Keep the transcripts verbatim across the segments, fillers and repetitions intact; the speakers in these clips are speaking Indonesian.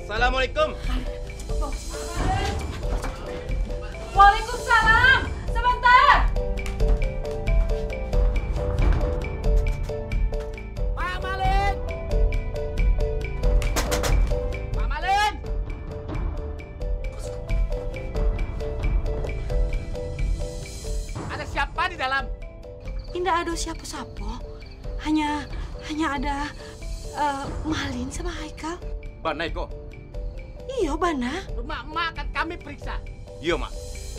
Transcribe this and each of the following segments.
Assalamualaikum. Waalaikumsalam. Sebentar. Pak Malin. Pak Malin. Ada siapa di dalam? Tidak ada siapa-siapa. Hanya hanya ada uh, Malin sama Haikal. Bana Iko. Iya, Bana. Mak, mak akan kami periksa. Iya, mak.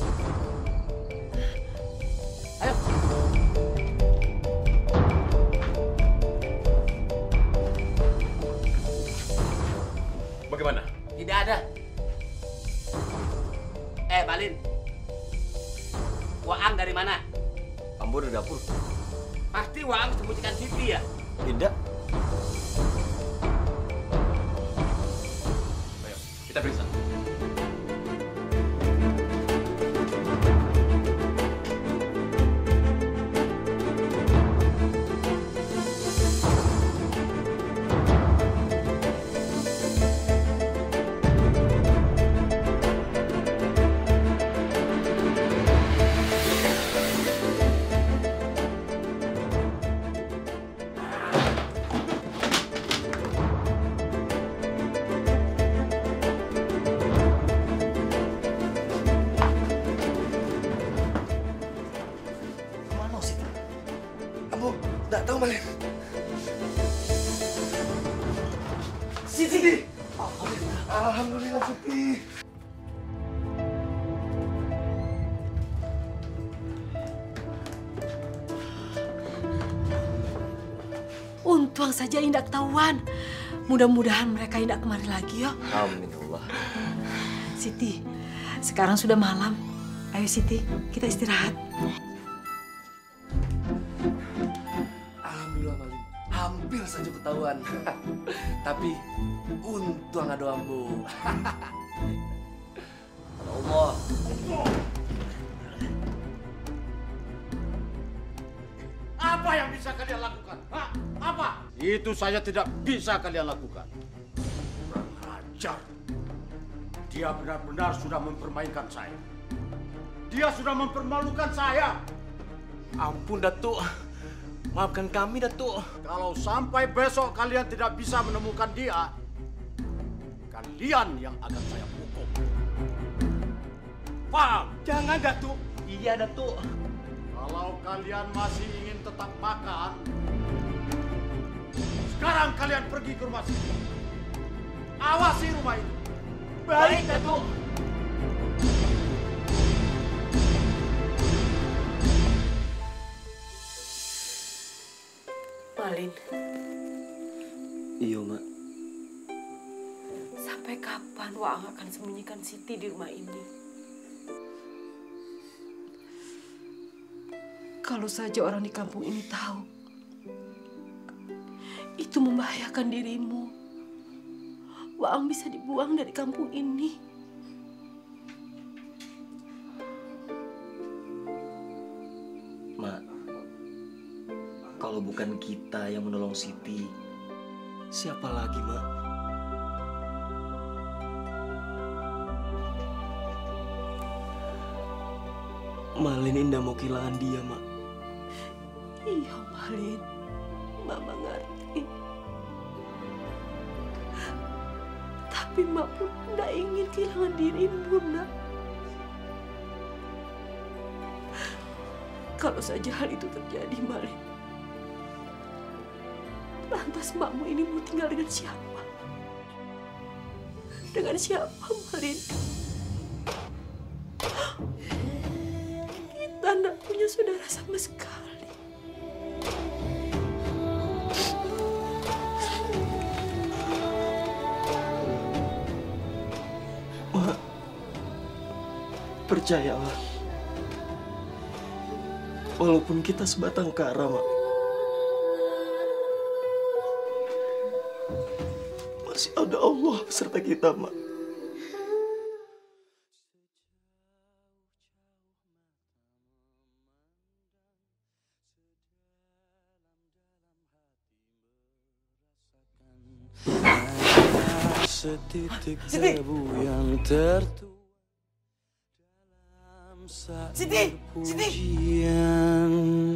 Ayo. Bagaimana? Tidak ada. Eh, Malin. Waang dari mana? Ambo dari dapur. Pasti Waang sembunyikan Siti ya? Tidak. Ayo, kita periksa. Mana Siti? Ambo tidak tahu Malin. Siti. Alhamdulillah. Alhamdulillah Siti. Untung saja Indah ketahuan. Mudah-mudahan mereka tidak kemari lagi ya. Amin ya Allah. Siti, sekarang sudah malam. Ayo Siti, kita istirahat. Alhamdulillah Malin. Hampir saja ketahuan. Tapi untung ada Ambo. Allah. Apa yang bisa kalian lakukan? Hah? Apa? Itu saya tidak bisa kalian lakukan. Kurang ajar. Dia benar-benar sudah mempermainkan saya. Dia sudah mempermalukan saya. Ampun Datuk. Maafkan kami Datuk. Kalau sampai besok kalian tidak bisa menemukan dia, kalian yang akan saya hukum. Paham? Jangan Datuk. Iya Datuk. Kalau kalian masih ingin tetap makan, sekarang kalian pergi ke rumah sini. Awasi rumah ini. Baik Datuk. Malin, Iya Mak. sampai kapan Waang akan sembunyikan Siti di rumah ini? Kalau saja orang di kampung ini tahu, itu membahayakan dirimu. Waang bisa dibuang dari kampung ini. Mak, kalau bukan kita yang menolong Siti, siapa lagi, Mak? Malin indah mau kehilangan dia, Mak. Iya, Malin. Mama ngerti. Tapi Mak pun tidak ingin kehilangan dirimu, nak. Kalau saja hal itu terjadi, Malin, lantas makmu ini mau tinggal dengan siapa? Dengan siapa, Malin? Kita tidak punya saudara sama sekali. Mak, percayalah. Walaupun kita sebatang kara, Mak, masih ada Allah beserta kita, Mak. Setitik debu yang tertuang dalam saat Siti, Siti. pujian.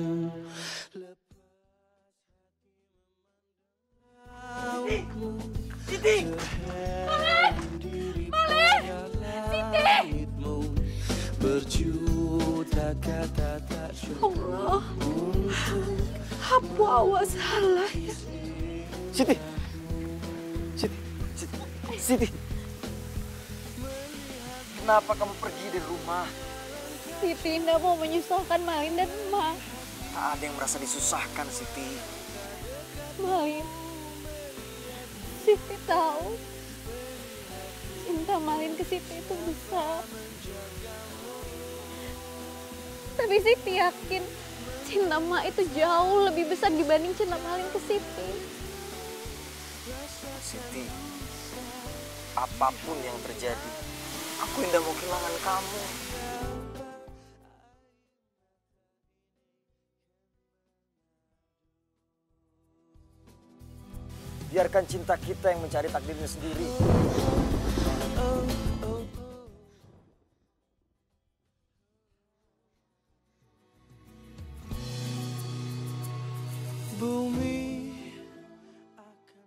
Siti, berjuta kata tak Allah, apa awak salah ya? Siti, Siti, Siti, Siti. Kenapa kamu pergi dari rumah? Siti tidak mau menyusahkan Malin dan emak. Tak ada yang merasa disusahkan, Siti. Malin, Siti tahu cinta Malin ke Siti itu besar. Tapi Siti yakin cinta emak itu jauh lebih besar dibanding cinta Malin ke Siti. Siti, apapun yang terjadi, aku tidak mau kehilangan kamu. Biarkan cinta kita yang mencari takdirnya sendiri. Bumi akan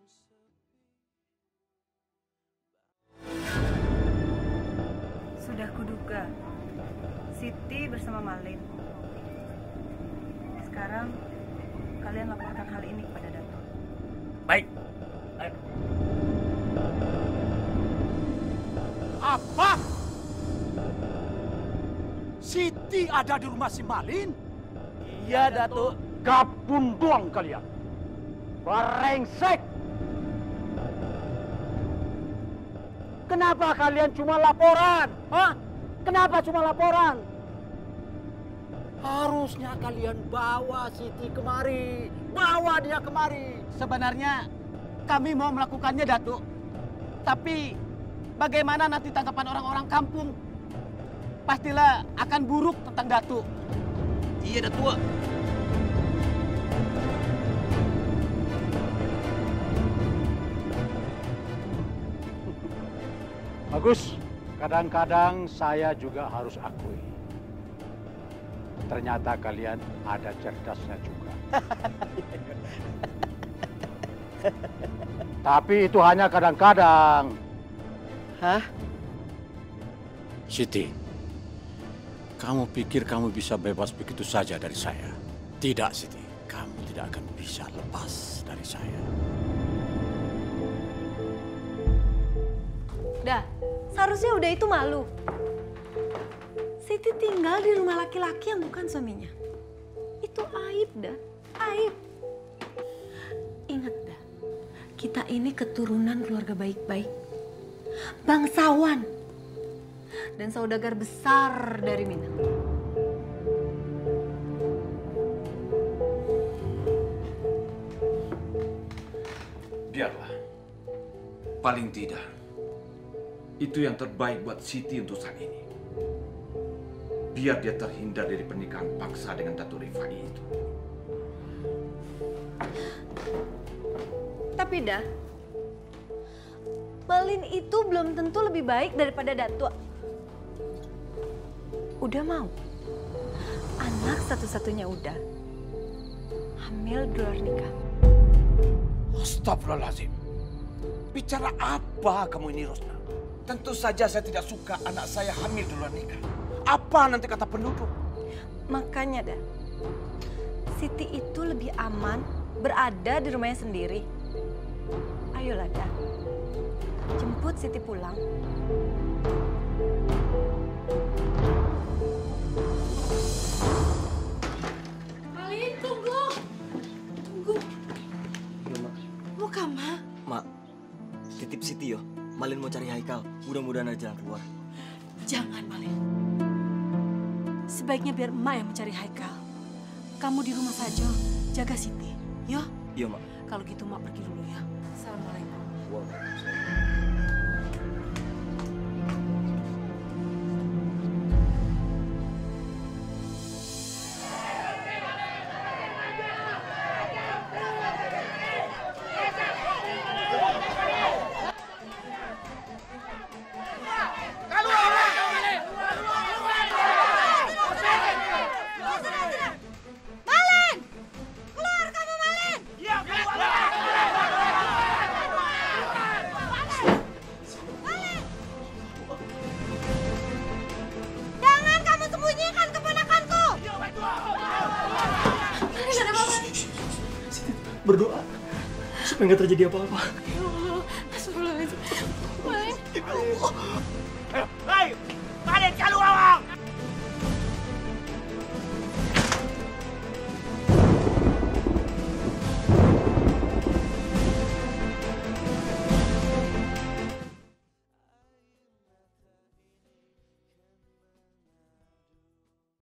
Sudah kuduga, Siti bersama Malin. Sekarang kalian laporkan hal ini kepada Dato. baik. Ayo. Apa? Siti ada di rumah si Malin? Iya, Datuk. Gabung doang kalian. Brengsek. Kenapa kalian cuma laporan? Hah? Kenapa cuma laporan? Harusnya kalian bawa Siti kemari. Bawa dia kemari. Sebenarnya kami mau melakukannya, Datuk. Tapi bagaimana nanti tanggapan orang-orang kampung? Pastilah akan buruk tentang Datuk. Iya, Datuk. Bagus. Kadang-kadang saya juga harus akui. Ternyata kalian ada cerdasnya juga. Tapi itu hanya kadang-kadang. Hah? Siti, kamu pikir kamu bisa bebas begitu saja dari saya? Tidak, Siti. Kamu tidak akan bisa lepas dari saya. Dah, seharusnya udah itu malu. Siti tinggal di rumah laki-laki yang bukan suaminya. Itu aib, dah. Aib. Ingat, dah. Kita ini keturunan keluarga baik-baik. Bangsawan. Dan saudagar besar dari Minang. Biarlah. Paling tidak, itu yang terbaik buat Siti untuk saat ini. Biar dia terhindar dari pernikahan paksa dengan Datuk Rifai itu. Tapi dah, Malin itu belum tentu lebih baik daripada Datuk. Udah mau. Anak satu-satunya udah. Hamil di luar nikah. Astagfirullahaladzim. Bicara apa kamu ini, Rosna? Tentu saja saya tidak suka anak saya hamil di luar nikah. Apa nanti kata penduduk? Makanya dah, Siti itu lebih aman berada di rumahnya sendiri. Ayolah dah, jemput Siti pulang. Malin, tunggu. Tunggu. Iya, Mak. Mau kama? Mak, titip Siti yo. Malin mau cari Haikal. Mudah-mudahan ada jalan keluar. Jangan, Malin. Sebaiknya biar emak yang mencari Haikal. Kamu di rumah saja, jaga Siti. Yo, Iya, Mak. kalau gitu emak pergi dulu ya. Assalamualaikum. berdoa supaya nggak terjadi apa-apa. Ya Allah, astagfirullahaladzim. Main. Hei,